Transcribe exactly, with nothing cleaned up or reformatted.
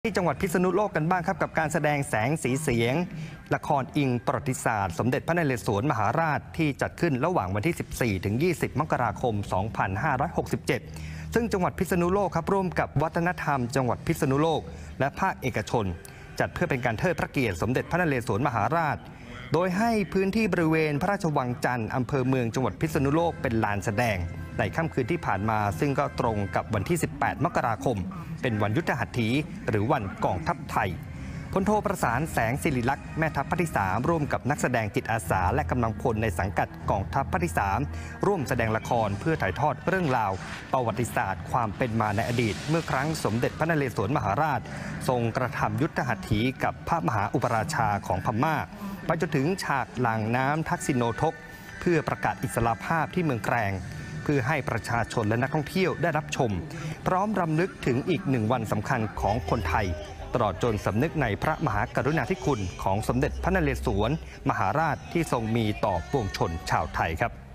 ที่จังหวัดพิษณุโลกกันบ้างครับกับการแสดงแสงสีเสียงละครอิงประวัติศาสตร์สมเด็จพระนเรศวรมหาราชที่จัดขึ้นระหว่างวันที่ สิบสี่ ถึง ยี่สิบ มกราคม สองพันห้าร้อยหกสิบเจ็ด ซึ่งจังหวัดพิษณุโลกครับร่วมกับวัฒนธรรมจังหวัดพิษณุโลกและภาคเอกชนจัดเพื่อเป็นการเทิดพระเกียรติสมเด็จพระนเรศวรมหาราชโดยให้พื้นที่บริเวณพระราชวังจันทร์อำเภอเมืองจังหวัดพิษณุโลกเป็นลานแสดงในค่ำคืนที่ผ่านมาซึ่งก็ตรงกับวันที่ สิบแปด มกราคมเป็นวันยุทธหัตถีหรือวันกองทัพไทยพลโทประสานแสงศิริลักษณ์แม่ทัพภาคที่สามร่วมกับนักแสดงจิตอาสาและกำลังพลในสังกัดกองทัพภาคที่สามร่วมแสดงละครเพื่อถ่ายทอดเรื่องราวประวัติศาสตร์ความเป็นมาในอดีตเมื่อครั้งสมเด็จพระนเรศวรมหาราชทรงกระทำยุทธหัตถีกับพระมหาอุปราชาของพม่าไปจนถึงฉากหลังน้ำทักษิโนทกเพื่อประกาศอิสรภาพที่เมืองแกลงเพื่อให้ประชาชนและนักท่องเที่ยวได้รับชมพร้อมรำลึกถึงอีกหนึ่งวันสำคัญของคนไทยตลอดจนสำนึกในพระมหากรุณาธิคุณของสมเด็จพระนเรศวรมหาราชที่ทรงมีต่อปวงชนชาวไทยครับ